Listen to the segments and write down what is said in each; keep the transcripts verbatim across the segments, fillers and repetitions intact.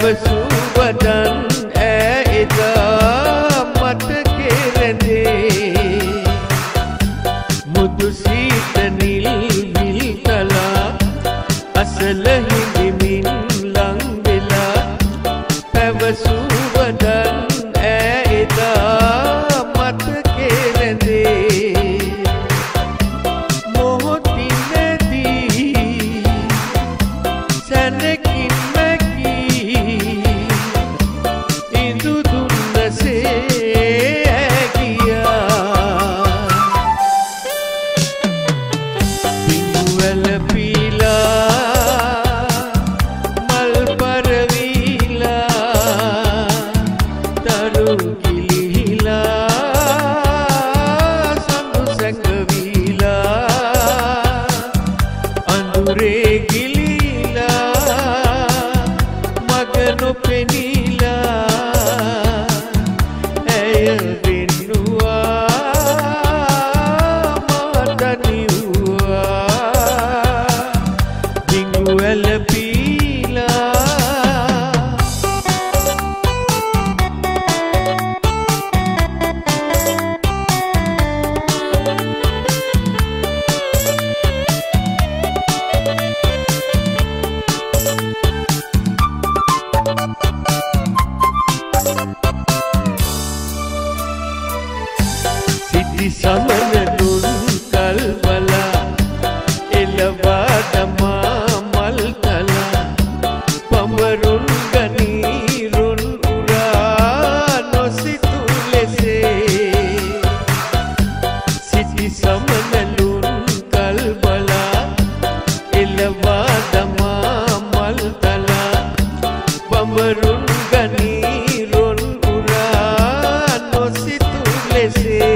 පැවසූ වදන් ඈ එදා මතකේ රැඳේ. මුදු සීත නිල් විල් තලා අසල හිඳිමින් ලං වෙලා පැවසූ වදන් ඈ එදා මතකේ රැඳේ. මොහොතින් නැදී සැනකින් සමනදුන් කල්බලා එළවා දමා මල් තලා පඹරුන් ගනීරුන් උරා නොසිතු ලෙසේ. සිටි සමනදුන් කල්බලා එළවා දමා මල් තලා පඹරුන් ගනීරුන් උරා නොසිතු ලෙසේ.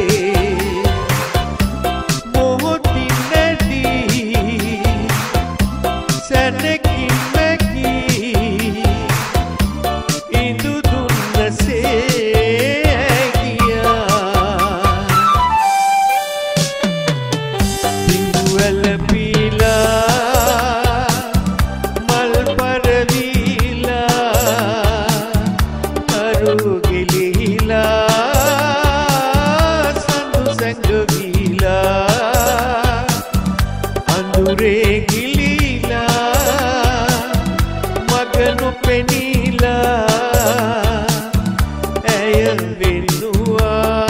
අඳුරේ ගිලිලා මග නොපෙනීලා ඇය වෙනුවා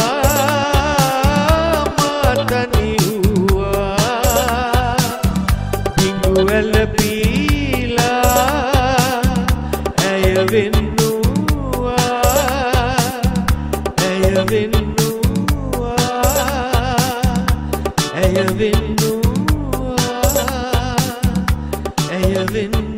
මාතනි වූවා. බිඟු වැළපීලා ඇය වෙනුවා ඇය වෙනුවා ඇය වෙනුවා. I've been